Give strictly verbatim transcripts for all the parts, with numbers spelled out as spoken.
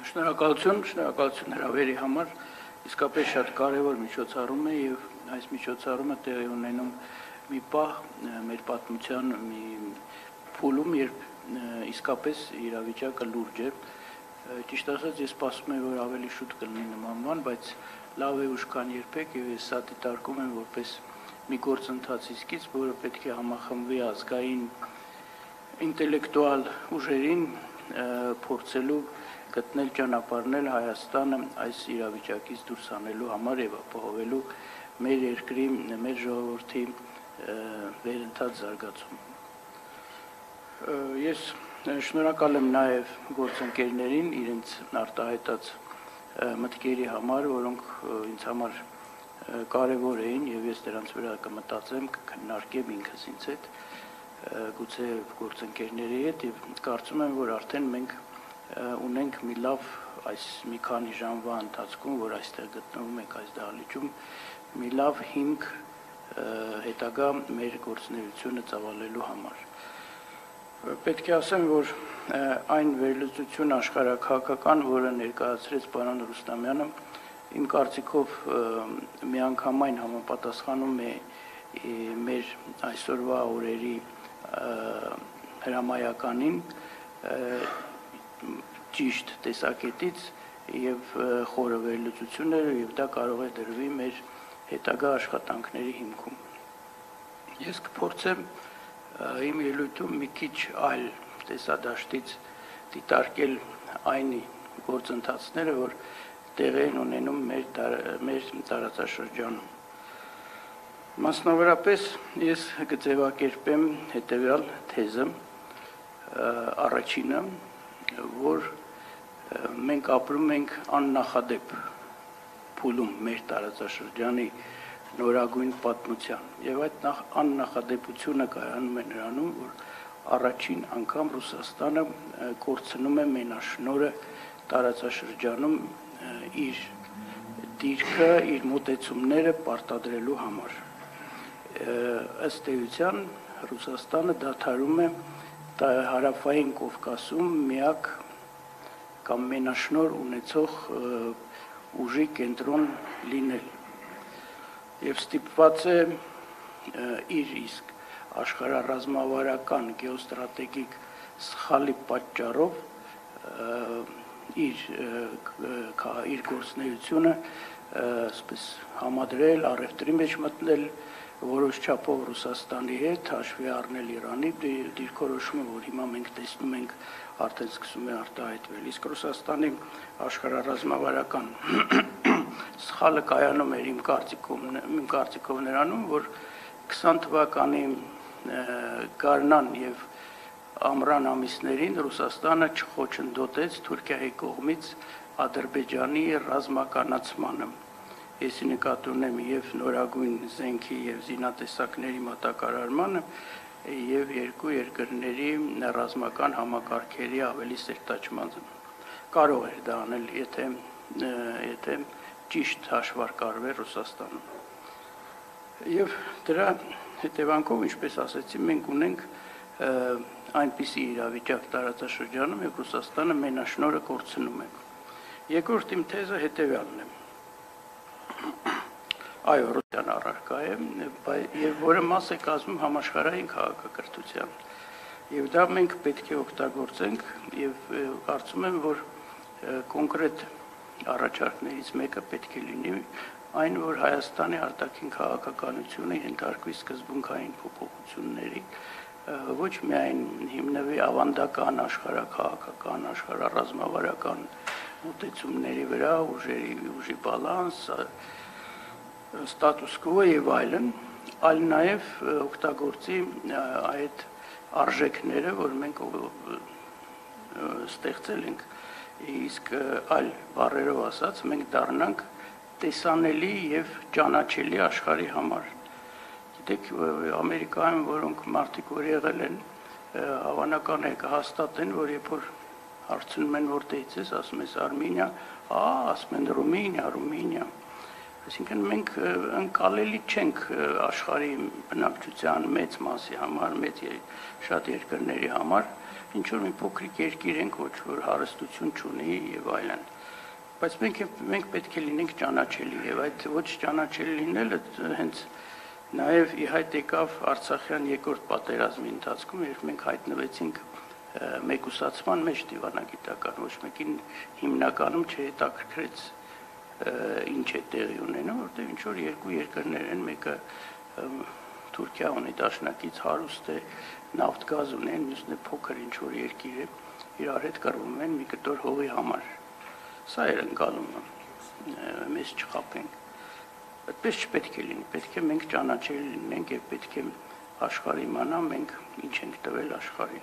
Շնորհակալություն, շնորհակալություն հրավերի համար, իսկապես շատ կարևոր միջոցառում է եւ այս միջոցառումը տեղի ունենում մի պահ մեր պատմության մի փուլում, երբ իսկապես իրավիճակը լուրջ է։ Ճիշտ ասած, ես սպասում եմ, որ ավելի շուտ կլինի նման բան, բայց լավ է ուշ քան երբեք եւ ես սա դիտարկում եմ որպես մի գործընթացի սկիզբ, որը պետք է համախմբվի ազգային ինտելեկտուալ ուժերին փորձելու գտնել ճանապարհներ Հայաստանը այս իրավիճակից դուրս անելու համար եւ ապահովելու մեր երկրի, մեր ժողովրդի վերընթաց զարգացումը։ Ես շնորհակալ եմ նաեւ գործընկերներին իրենց արտահայտած մտքերի համար, որոնք ինձ համար կարևոր էին եւ ես դրանց վրա կմտածեմ, կքննարկեմ ինքս ինձ հետ, գուցե գործընկերների հետ եւ կարծում եմ, որ արդեն մենք ունենք մի լավ այս մի քանի ժամվա ընթացքում, որ այստեղ գտնվում ենք այս դահլիճում, մի լավ հիմք հետագա մեր գործունեությունը ծավալելու համար։ Պետք է ասեմ, որ այն վերլուծություն աշխարհաքաղաքական, որը ներկայացրեց պարոն Ռուստամյանը, իմ կարծիքով միանգամայն համապատասխանում է մեր այսօրվա օրերի հրամայականին, ճիշտ տեսակետից եւ խորը վերլուծությունները եւ դա կարող է դրվի մեր հետագա աշխատանքների հիմքում։ Ես կփորձեմ իմ ելույթում մի քիչ այլ տեսադաշտից դիտարկել այն գործընթացները, որ տեղի են ունենում մեր մեր տարածաշրջանում։ Մասնավորապես ես կձևակերպեմ հետեւյալ թեզը, առաջինը, որ մենք ապրում ենք աննախադեպ փուլում մեր տարածաշրջանի նորագույն պատմության եւ այդ աննախադեպությունը կայանում է նրանում, որ առաջին անգամ Ռուսաստանը կորցնում է մենաշնորհը տարածաշրջանում իր դիրքը, իր մոտեցումները պարտադրելու համար։ Ըստ էության Ռուսաստանը դադարում է հարավային Կովկասում միակ կամ մենաշնոր ունեցող ուժի կենտրոն լինել եւ ստիպված է իր իսկ աշխարհառազմավարական գեոստրատեգիկ սխալի պատճառով իր իր գործունեությունը այսպես համադրել, առևտրի մեջ մտնել, որոշ չափով Ռուսաստանի հետ հաշվի առնել Իրանի դիրքորոշումը, որ հիմա մենք տեսնում ենք արդեն սկսում է արտահայտվել։ Իսկ Ռուսաստանի աշխարհառազմավարական սխալը կայանում էր իմ կարծիքով, իմ կարծիքով նրանում, որ քսան թվականի գարնան եւ ամռան ամիսներին Ռուսաստանը չխոչընդոտեց Թուրքիայի կողմից Ադրբեջանի ռազմականացմանը։ Ես նկատի ունեմ եւ նորագույն զենքի եւ զինատեսակների մատակարարմանը եւ երկու երկրների ռազմական համակարգերի ավելի սերտաճմանը։ Կարող էր դա անել, եթե եթե ճիշտ հաշվարկարվեր Ռուսաստանում։ Եվ դրա հետևանքով, ինչպես ասացի, մենք ունենք այնպիսի իրավիճակ տարածաշրջանում, եւ Ռուսաստանը մենաշնորհը կորցնում է։ Երկրորդ իմ թեզը հետեւյալն է։ Այո, Ռուսաստան առարկա է, եւ որը մաս է կազմում համաշխարհային քաղաքակրթության։ Եվ դա մենք պետք է օգտագործենք եւ կարծում եմ, որ կոնկրետ առաջարկներից մեկը պետք է լինի այն, որ Հայաստանի արտաքին քաղաքականությունը ենթարկվի սկզբունքային փոփոխությունների, ոչ միայն հիմնվի ավանդական աշխարհաքաղաքական, աշխարհառազմավարական մոտեցումների վրա, ուժերի ուժի բալանս, ստատուս կվո եւ այլն, այլ նաեւ օգտագործի այդ արժեքները, որ մենք ստեղծել ենք, իսկ այլ բառերով ասած, մենք դառնանք տեսանելի եւ ճանաչելի աշխարհի համար։ Գիտեք, Ամերիկայում, որոնք մարդիկ որ եղել են, հավանական է կհաստատեն, որ երբ որ հարցնում են որտեղից ես, ասում ես Արմենիա, ա, ասում են Ռումինիա, Ռումինիա։ Այսինքն մենք ընկալելի չենք աշխարհի բնակչության մեծ մասի համար, մեծ շատ երկրների համար, ինչ որ մի փոքրիկ երկիր ենք, ոչ որ հարստություն չունի եւ այլն։ Բայց մենք մենք պետք է լինենք ճանաչելի եւ այդ ոչ ճանաչելի լինելը հենց նաեւ ի հայտ եկավ Արցախյան երկրորդ պատերազմի ընթացքում, երբ մենք հայտնվեցինք մեկուսացման մեջ դիվանագիտական, ոչ մեկին հիմնականում չհետաքրքրեց ինչ է տեղի ունենում, որտեղ ինչ որ երկու երկրներ են, մեկը Թուրքիա ունի դաշնակից հարուստ է, նավթ գազ ունեն, մյուսն է փոքր ինչ որ երկիր է, իրար հետ կռվում են մի կտոր հողի համար։ Սա էր ընկալումը, մեզ չխաբենք։ Այդպես չպետք է լինի, պետք է մենք ճանաչելի լինենք եւ պետք է աշխարհը իմանա մենք ինչ ենք տվել աշխարհին։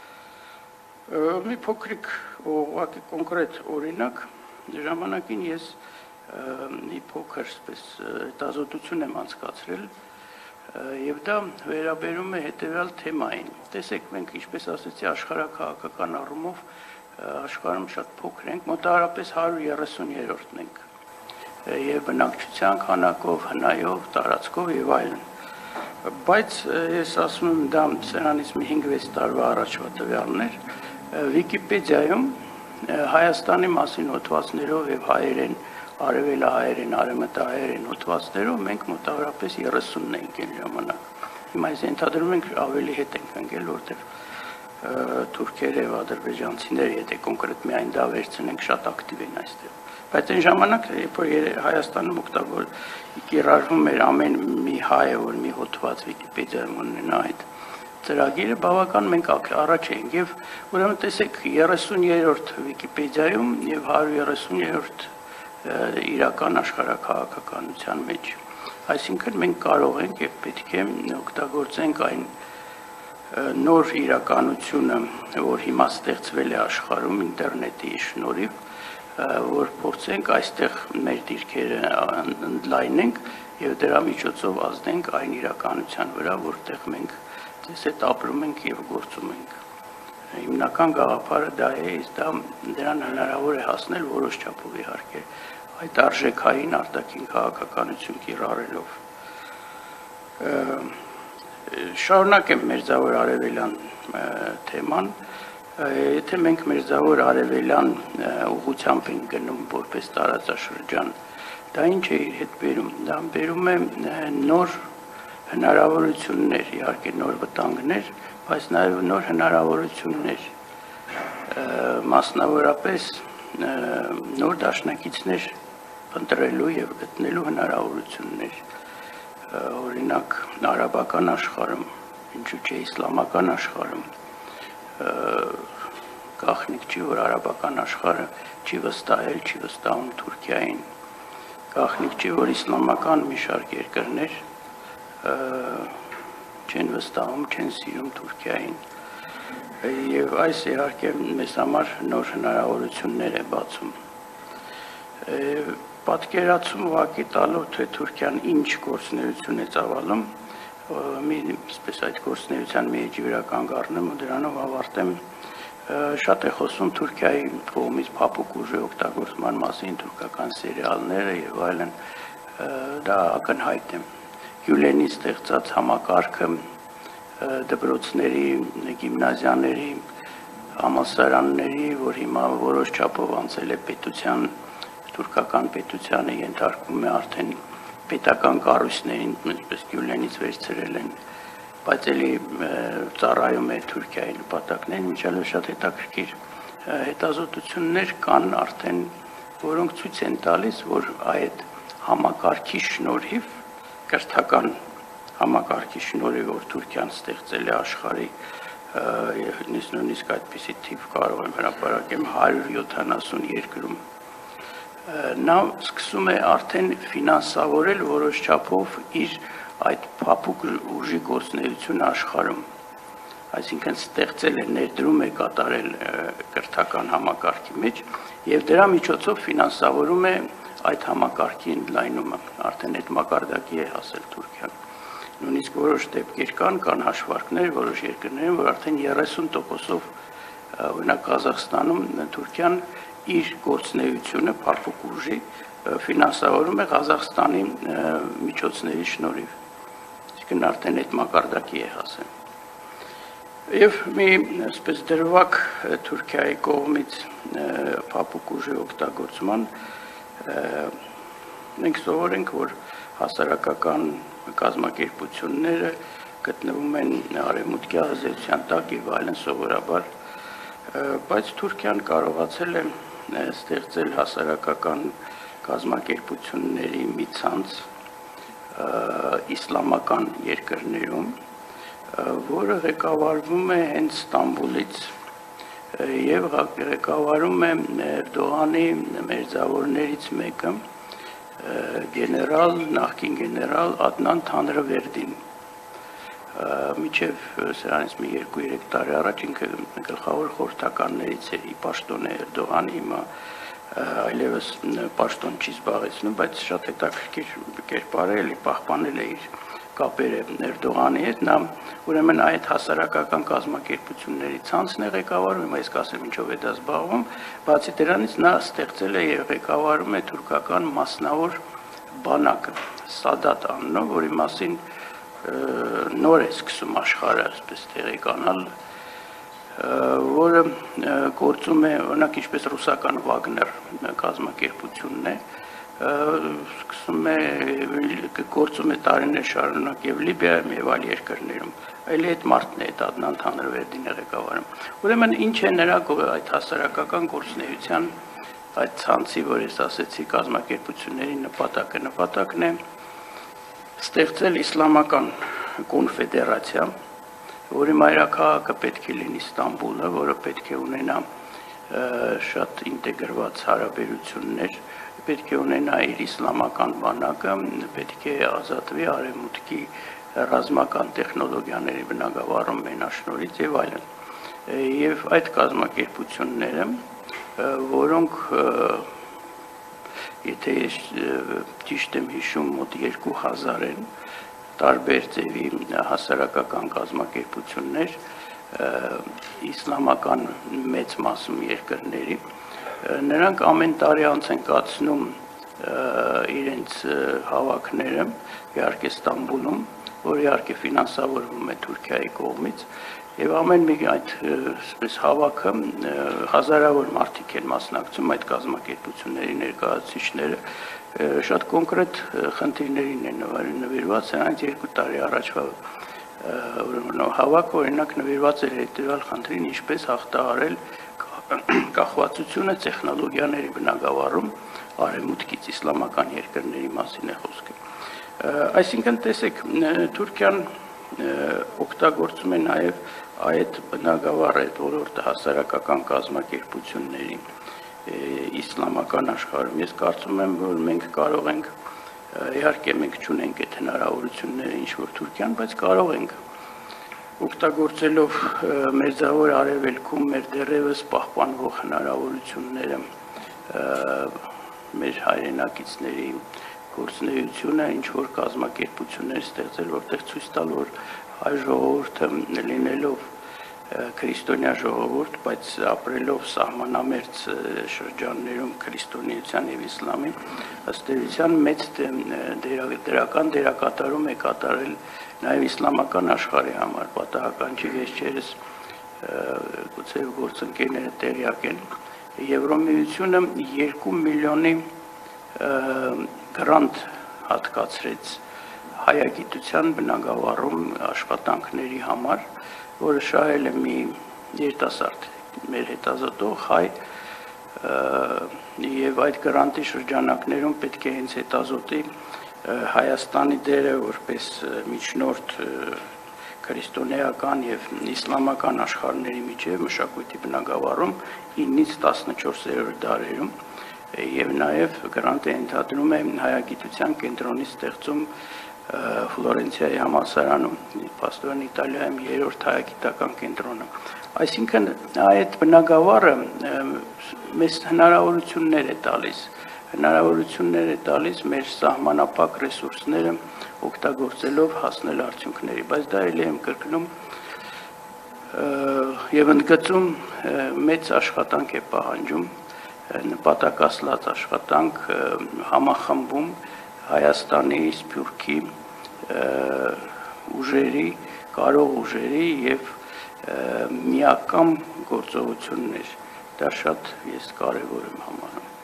Մի փոքրիկ ուղղակի կոնկրետ օրինակ, ժամանակին ես մի փոքր այսպես հետազոտություն եմ անցկացրել եւ դա վերաբերում է հետեւյալ թեմային։ Տեսեք, մենք ինչպես ասեցի, աշխարհաքաղաքական առումով աշխարհում շատ փոքր ենք, մոտավորապես հարյուր երեսուններորդն ենք եւ բնակչության քանակով, հնայով, տարածքով եւ այլն։ Բայց ես ասում եմ դա սրանից մի հինգ-վեց տարվա առաջվա տվյալներ, Վիկիպեդիայում Հայաստանի մասին հոդվածներով եւ հայերեն, արևելահայերեն, արևմտահայերեն հոդվածներով մենք մոտավորապես երեսունն ենք այն ժամանակ։ Հիմա ես ենթադրում ենք ավելի հետ ենք ընկել, որտեղ թուրքեր եւ ադրբեջանցիներ, եթե կոնկրետ միայն դա վերցնենք, շատ ակտիվ են այստեղ։ Բայց այն ժամանակ, երբ որ Հայաստանում օգտագոր կիրառվում էր ամեն մի հայը, որ մի հոդված Վիկիպեդիայում ունենա այդ ծրագիրը, բավական մենք առաջ ենք եւ ուրեմն տեսեք երեսուններորդ Վիկիպեդիայում եւ հարյուր երեսուններորդ իրական աշխարհաքաղաքականության մեջ։ Այսինքն մենք կարող ենք եւ պետք է օգտագործենք այն նոր իրականությունը, որ հիմա ստեղծվել է աշխարհում ինտերնետի շնորհիվ, որ փորձենք այստեղ մեր դիրքերը ընդլայնենք եւ դրա միջոցով ազդենք այն իրականության վրա, որտեղ մենք դες այդ ապրում ենք եւ գործում ենք։ Հիմնական գաղափարը դա է, դա դրան հնարավոր է հասնել որոշ չափով իհարկե, այդ արժեքային արտաքին քաղաքականություն կիրառելով։ Շարունակեմ Մերձավոր Արևելյան թեման, եթե մենք Մերձավոր Արևելյան ուղղությամբ ենք գնում որպես տարածաշրջան, դա ինչ է իր հետ բերում, դա բերում է նոր հնարավորություններ, իհարկե նոր վտանգներ, բայց նաև նոր հնարավորություններ, մասնավորապես նոր դաշնակիցներ ընտրելու եւ գտնելու հնարավորություններ, օրինակ արաբական աշխարհում, ինչու՞ չէ իսլամական աշխարհում, գաղտնիք չի, որ արաբական աշխարհը չի վստահել, չի վստահում Թուրքիային, գաղտնիք չի, որ իսլամական մի շարք երկրներ չեն վստահում, չեն սիրում Թուրքիային եւ այս իհարկե մեզ համար նոր հնարավորություններ է բացում։ Պատկերացում ուղղակի տալով, թե Թուրքիան ինչ գործունեություն է ծավալում, մի այսպես այդ գործունեության մի էջի վրա կանգ առնեմ ու դրանով ավարտեմ, շատ է խոսում Թուրքիայի կողմից փափուկ ուժի օգտագործման մասին, թուրքական սերիալները եւ այլն, դա ակնհայտ է։ Գյուլենի ստեղծած համակարգը դպրոցների, գիմնազիաների, համալսարանների, որ հիմա որոշ չափով անցել է պետության, թուրքական պետությանը ենթարկվում է արդեն պետական կառույցներին, ինչպես Գյուլենից վերցրել են, բայց էլի ծառայում է Թուրքիայի նպատակներին, միջալով շատ հետաքրքիր հետազոտություններ կան արդեն, որոնք ցույց են տալիս, որ այդ համակարգի շնորհիվ կրթական համակարգի շնորհիվ, որ Թուրքիան ստեղծել է աշխարհի նույնիսկ այդպիսի թիվ կարող եմ հրապարակեմ հարյուր յոթանասուն երկրում, նա սկսում է արդեն ֆինանսավորել որոշ չափով իր այդ փափուկ ուժի գործունեությունը աշխարհում, այսինքն ստեղծել է, ներդրում է կատարել կրթական համակարգի մեջ եւ դրա միջոցով ֆինանսավորում է այդ համակարգի ընդլայնումը, արդեն այդ մակարդակի է հասել Թուրքիան։ Նույնիսկ որոշ դեպքեր կան, կան հաշվարկներ, որոշ երկրներում, որ արդեն երեսուն տոկոսով օրինակ Ղազախստանում Թուրքիան իր գործունեությունը փափուկ ուժի ֆինանսավորում է Ղազախստանի միջոցների շնորհիվ։ Այսինքն արդեն այդ մակարդակի է հասել։ Եվ մի այսպես դրվակ Թուրքիայի կողմից փափուկ ուժի օգտագործման մենք սովոր ենք, որ հասարակական կազմակերպությունները գտնվում են արևմուտքի ազդեցության տակ եւ այլն սովորաբար, բայց Թուրքիան կարողացել է ստեղծել հասարակական կազմակերպությունների մի ցանց իսլամական երկրներում, որը ղեկավարվում է հենց Ստամբուլից եւ ղեկավարում է Էրդողանի մերձավորներից մեկը, գեներալ, նախկին գեներալ Ադնան Թանրվերդին։ Միջև սրանից մի երկու-երեք տարի առաջ ինքը գլխավոր խորհրդականներից էր ի պաշտոն Էրդողան, հիմա այլևս պաշտոն չի զբաղեցնում, բայց շատ հետաքրքիր կերպարել է, պահպանել է իր կապերը Էրդողանի հետ, նա ուրեմն այդ հասարակական կազմակերպությունների ցանցն է ղեկավարում, հիմա ես կասեմ ինչով է դա զբաղվում, բացի դրանից նա ստեղծել է եւ ղեկավարում է թուրքական մասնավոր բանակը, Սադատ անունով, որի մասին նոր է սկսում աշխարհը այսպես տեղեկանալ, որը գործում է, օրինակ ինչպես ռուսական Վագներ կազմակերպությունն է, սկսում է գործում է տարիներ շարունակ եւ Լիբիայում եւ այլ երկրներում, այլ այդ մարդն է, այդ Ադնան Թանրվերդին է ղեկավարում։ Ուրեմն ինչ է նրա այդ հասարակական գործունեության այդ ցանցի, որ ես ասեցի, կազմակերպությունների նպատակը, նպատակն է ստեղծել իսլամական կոնֆեդերացիա, որի մայրաքաղաքը պետք է լինի Ստամբուլը, որը պետք է ունենա շատ ինտեգրված հարաբերություններ, պետք է ունենա իր իսլամական բանակը, պետք է ազատվի արևմուտքի ռազմական տեխնոլոգիաների բնագավառում մենաշնորհից եւ այլն։ Եվ այդ կազմակերպությունները, որոնք եթե ճիշտ եմ հիշում, մոտ երկու հազար են տարբեր ձևի հասարակական կազմակերպություններ իսլամական մեծ մասում երկրների, նրանք ամեն տարի անց են կացնում իրենց հավաքները, իհարկե Ստամբուլում, որ իհարկե ֆինանսավորվում է Թուրքիայի կողմից, եւ ամեն մի այդ այսպես հավաքը հազարավոր մարդիկ են մասնակցում, այդ կազմակերպությունների ներկայացուցիչները շատ կոնկրետ խնդիրներին են նվիրված, սրանից երկու տարի առաջվա հավաքը օրինակ նվիրված էր հետեւյալ խնդրին, ինչպես հաղթահարել կախվածությունը տեխնոլոգիաների բնագավառում արևմուտքից, իսլամական երկրների մասին է խոսքը։ Այսինքն տեսեք, Թուրքիան օգտագործում է նաեւ այդ բնագավառը, այդ ոլորտը հասարակական կազմակերպությունների իսլամական աշխարհում։ Ես կարծում եմ, որ մենք կարող ենք, իհարկե մենք չունենք այդ հնարավորությունները ինչ որ Թուրքիան, բայց կարող ենք օգտագործելով մերձավոր արևելքում մեր դեռևս պահպանվող հնարավորությունները, մեր հայրենակիցների գործունեությունը, ինչ որ կազմակերպություններ ստեղծել, որտեղ ցույց տալ, որ հայ ժողովուրդը լինելով քրիստոնյա ժողովուրդ, բայց ապրելով սահմանամերձ շրջաններում քրիստոնեության եւ իսլամի, ըստ էության մեծ դերական դերակատարում է կատարել նաեւ իսլամական աշխարհի համար, պատահական չի, վերջերս գուցե գործընկերները տեղյակ են, Եվրոմիությունը երկու միլիոնի գրանտ հատկացրեց հայագիտության բնագավառում աշխատանքների համար, որը շահել է մի երիտասարդ մեր հետազոտող հայ, եւ այդ գրանտի շրջանակներում պետք է հենց հետազոտի Հայաստանի դերը որպես միջնորդ քրիստոնեական եւ իսլամական աշխարհների միջև մշակույթի բնագավառում իննից տասնչորսերորդ դարերում եւ նաեւ գրանտ է ընդհանրում է հայագիտության կենտրոնի ստեղծում Ֆլորենցիայի համալսարանում, փաստորեն Իտալիայում երրորդ հայագիտական կենտրոնը։ Այսինքն այդ բնագավառը մեզ հնարավորություններ է տալիս, հնարավորություններ է տալիս մեր սահմանափակ ռեսուրսները օգտագործելով հասնել արդյունքների, բայց դա էլ եմ կրկնում եւ ընդգծում մեծ աշխատանք է պահանջում, նպատակասլաց աշխատանք համախմբում Հայաստանի, Սփյուռքի ուժերի, կարող ուժերի եւ միակամ գործողությունն էր, դա շատ ես կարևոր եմ համարում։